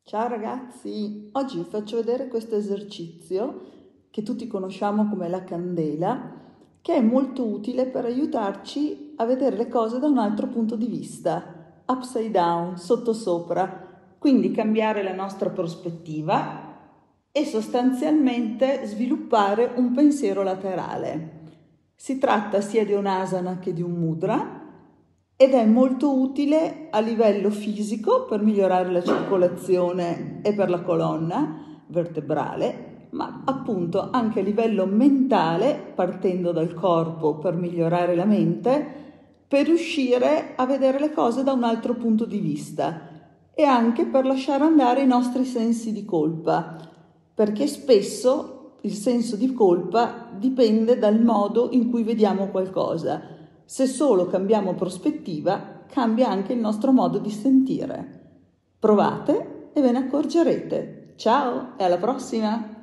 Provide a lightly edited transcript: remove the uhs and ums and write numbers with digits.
Ciao ragazzi, oggi vi faccio vedere questo esercizio che tutti conosciamo come la candela, che è molto utile per aiutarci a vedere le cose da un altro punto di vista, upside down, sottosopra, quindi cambiare la nostra prospettiva e sostanzialmente sviluppare un pensiero laterale. Si tratta sia di un'asana che di un mudra ed è molto utile a livello fisico per migliorare la circolazione e per la colonna vertebrale, ma appunto anche a livello mentale, partendo dal corpo per migliorare la mente, per riuscire a vedere le cose da un altro punto di vista e anche per lasciare andare i nostri sensi di colpa, perché spesso il senso di colpa dipende dal modo in cui vediamo qualcosa. Se solo cambiamo prospettiva, cambia anche il nostro modo di sentire. Provate e ve ne accorgerete. Ciao e alla prossima!